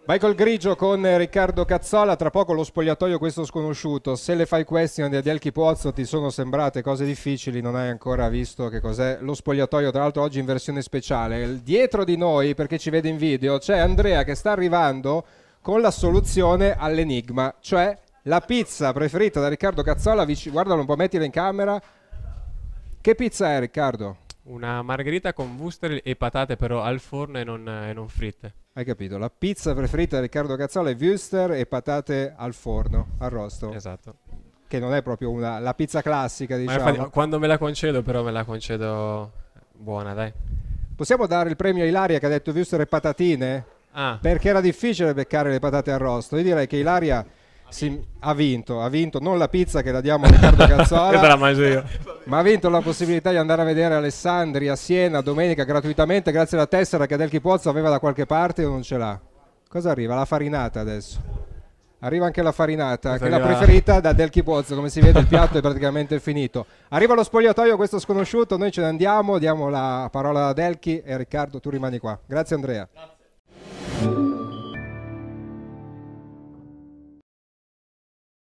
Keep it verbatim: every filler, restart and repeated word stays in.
Michael Grigio con Riccardo Cazzola, tra poco lo spogliatoio questo sconosciuto. Se le fai question di Adelchi Pozzo ti sono sembrate cose difficili, non hai ancora visto che cos'è lo spogliatoio, tra l'altro oggi in versione speciale. Dietro di noi, perché ci vede in video, c'è Andrea che sta arrivando con la soluzione all'enigma, cioè la pizza preferita da Riccardo Cazzola. Vic- guardalo un po', mettila in camera. Che pizza è, Riccardo? Una margherita con wuster e patate però al forno e non, e non fritte. Hai capito? La pizza preferita di Riccardo Cazzola è wuster e patate al forno, arrosto. Esatto. Che non è proprio una, la pizza classica, Ma diciamo. infatti, quando me la concedo però me la concedo buona, dai. Possiamo dare il premio a Ilaria che ha detto wuster e patatine? Ah, Perché era difficile beccare le patate arrosto. Io direi che Ilaria si- ha vinto, ha vinto non la pizza che la diamo a Riccardo questa la Cazzola, mangio io. ma ha vinto la possibilità di andare a vedere Alessandri a Siena domenica gratuitamente grazie alla tessera che Adelchi Pozzo aveva da qualche parte o non ce l'ha. Cosa arriva? La farinata adesso. Arriva anche la farinata, Cosa che è la arriva? preferita da Adelchi Pozzo, come si vede il piatto è praticamente finito. Arriva lo spogliatoio, questo sconosciuto, noi ce ne andiamo, diamo la parola ad Adelchi e Riccardo tu rimani qua. Grazie Andrea.